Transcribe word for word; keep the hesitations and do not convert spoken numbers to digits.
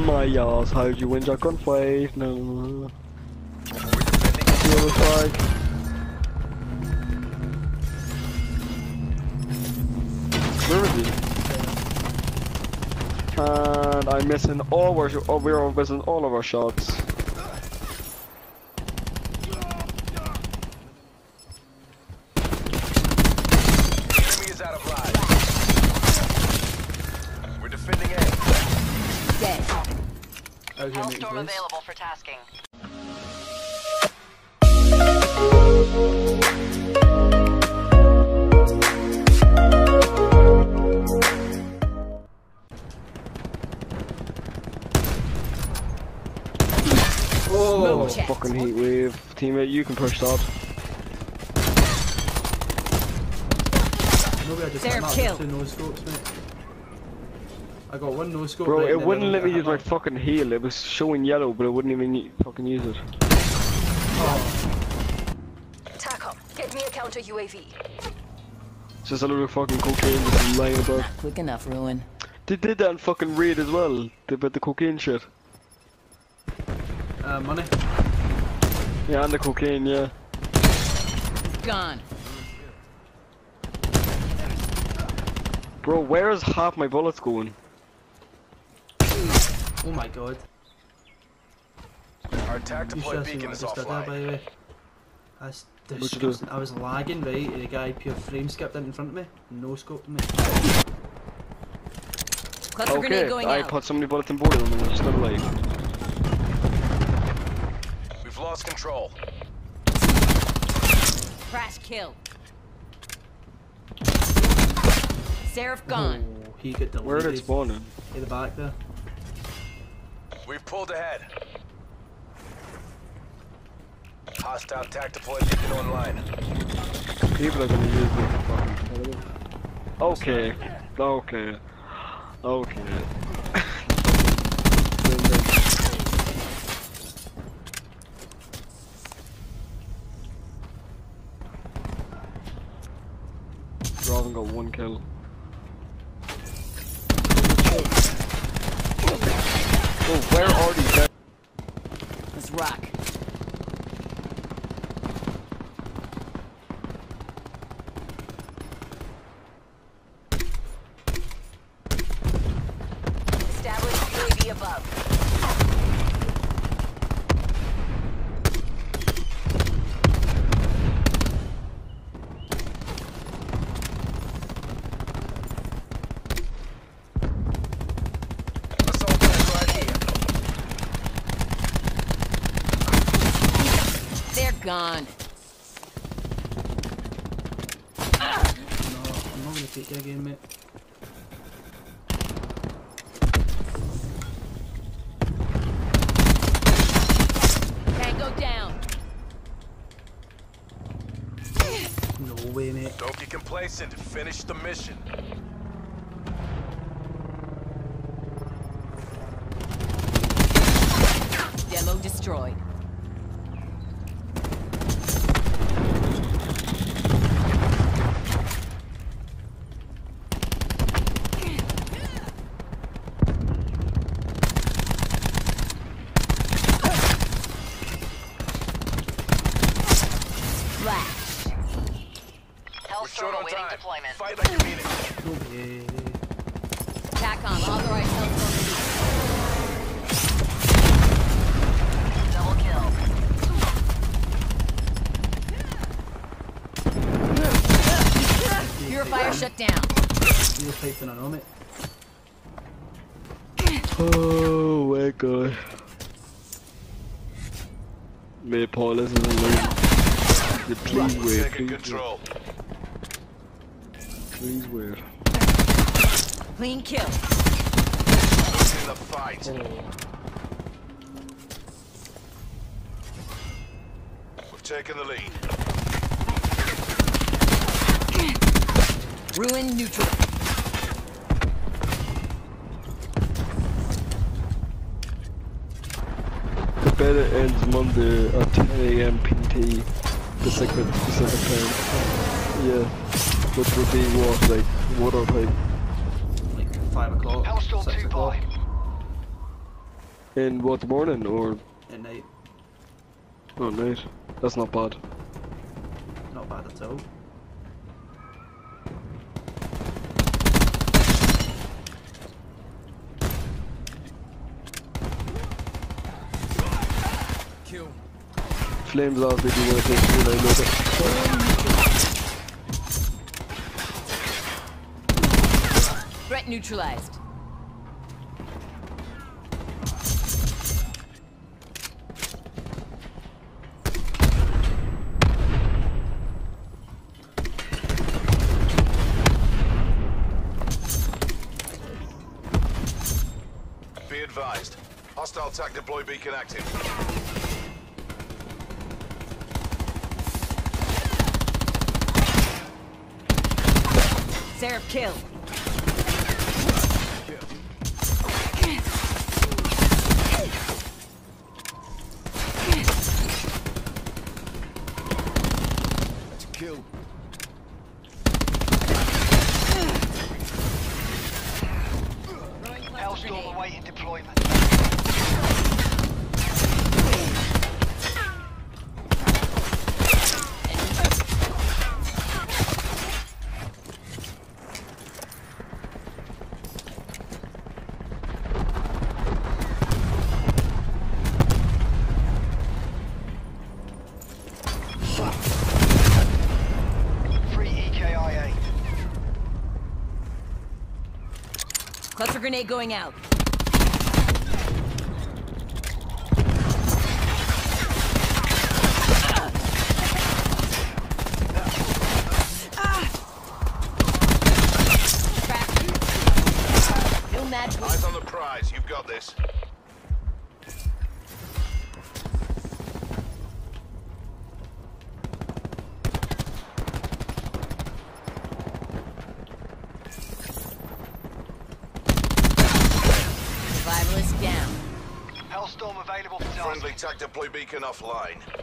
my ass, how'd you win that gunfight? No. The other side. Where is he? And I'm missing all our oh, we're missing all of our shots. Enemy is out of line. We're defending A. Dead. Hellstorm available for tasking. Oh, fucking heat wave. Teammate, you can push that. Maybe I just They're got killed. two no scopes, mate. I got one no scope. Bro, right, it and then wouldn't I let me got use my hammer. fucking heal. It was showing yellow, but it wouldn't even fucking use it. Oh, TACOM, get me a counter U A V. It's just a little fucking cocaine just lying about. Quick enough, Ruin. They did that in fucking Raid as well. They about the cocaine shit. uh, money. Yeah, and the cocaine, yeah. Gone. Bro, where is half my bullets going? Oh my god. Our attack You deploy should have seen beacon what is I just did there, by offline. the way. That's What'd you do? disgusting. I was lagging, right, and the guy pure frame skipped in in front of me. No scoped me. Cluster grenade Okay, going I out. put so many bullets in both of them and they're still alive. We've lost control. Crash kill. Seraph gone. Oh, he got deleted. Where are they spawning? In the back there. We've pulled ahead. Hostile attack deploy beacon online. People are gonna use this fucking. Okay, okay, okay. Robin got one kill. Oh, where are these guys? Let's rock. Establish U A V above. Assault rifle right here. They're gone. No, I'm not gonna take you again, mate. Tango down. No way, mate. Don't get complacent. Finish the mission. Demo destroyed. Flash. We're short Hellstorm on awaiting time. deployment. Fight like you mean it. No way. TACOM, authorized Hellstorm Double kill. release. Purifier shut down. You're piping on, mate. Oh my god. Mate, Paul, this is a lead. Please wait, Taking please wait. control. Please wait. Clean kill. In the fight. We've taken the lead. Ruin neutral. The beta ends Monday at ten A M P T, Pacific, Pacific time. Yeah, which would be what, like, what our time? Like five o'clock. Hellstorm six two o'clock. by. In what, morning or at night. oh night? That's not bad. Not bad at all. Kill. Flames are really worth it when I load it. Threat neutralized. Be advised. Hostile tac deploy beacon active. Seraph kill. That's a kill. Hellstorm awaiting deployment. Free E K I A. Cluster grenade going out. No match. Eyes on the prize. You've got this. Survivalist down. Hellstorm available for Friendly tasking. tac deploy beacon offline.